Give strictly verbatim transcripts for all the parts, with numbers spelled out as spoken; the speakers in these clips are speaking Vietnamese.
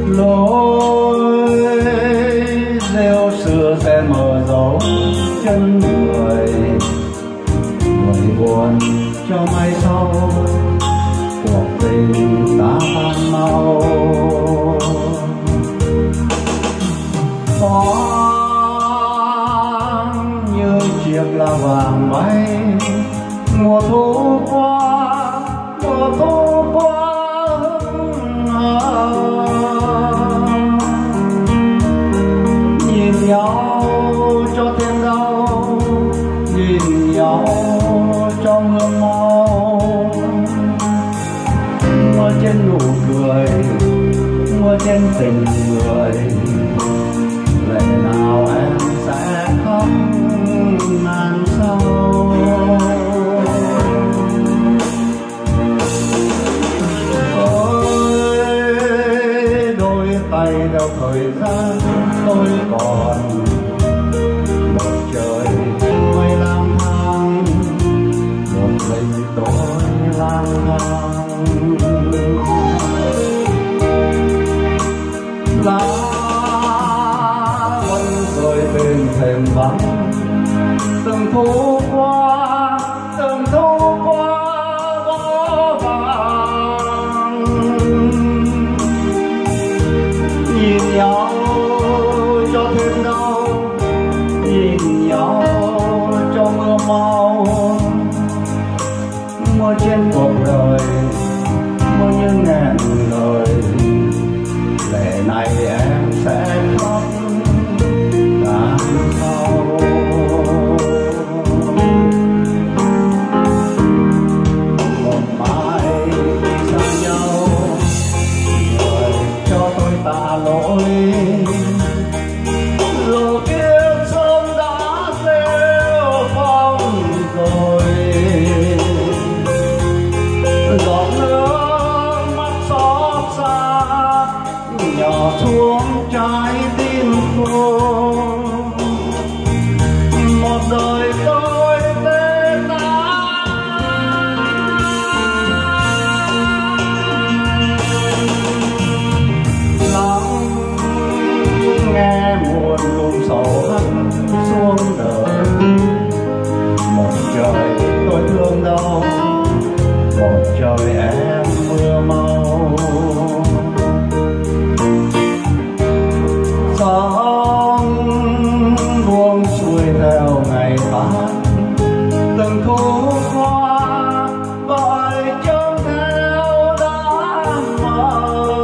lối rêu xưa sẽ mở dấu chân người, người buồn cho mai sau cuộc tình ta tan mau. Thoáng như chiếc lá vàng bay, mùa thu qua, mùa thu qua nhìn nhau cho thêm đau, nhìn nhau cho mưa mau. Mưa trên nụ cười, mưa trên tình người, lệ nào em sẽ khóc ngàn sâu. Ôi đôi tay theo thời gian tôi còn một trời mây lang thang, một mình tôi lang thang. Lá vẫn rơi bên thềm vắng, từng thu qua, từng thu qua vô vàng. Nhìn nhau cho thêm đau, nhìn nhau cho mưa mau. Mưa trên cuộc đời, mưa như ngàn lời, lệ này em sẽ khóc ngàn sau. Một mai khi xa nhau, người cho tôi tạ lỗi, dù kiếp sớm đã rêu phong rồi. Giọt nước mắt xót xa nhỏ xuống trái tim cô, một đời tôi tê tái. Lắng nghe muôn lùm sầu hắt xuống đời, một trời tôi thương đau, một trời em mưa mau. Sóng buông xuôi theo ngày tắt, từng thu qua gọi trông theo đám mơ.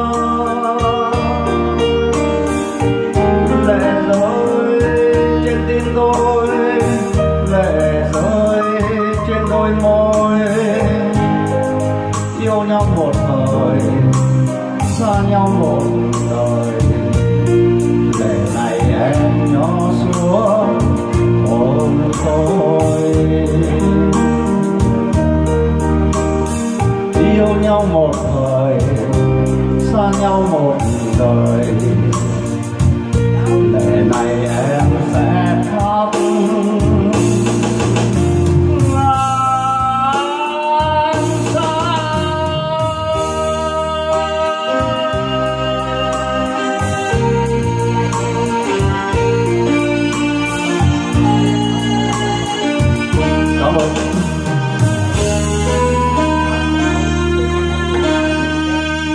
Lệ rơi trên tim tôi, lệ rơi trên đôi môi. Yêu nhau một thời, xa nhau một đời, lệ này em nhỏ xuống hồn tôi. Yêu nhau một thời, xa nhau một đời, lệ này em sẽ khóc ngàn sao. Cảm ơn.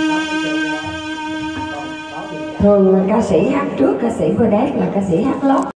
Thường ca sĩ hát trước, ca sĩ Bernard là ca sĩ hát lót.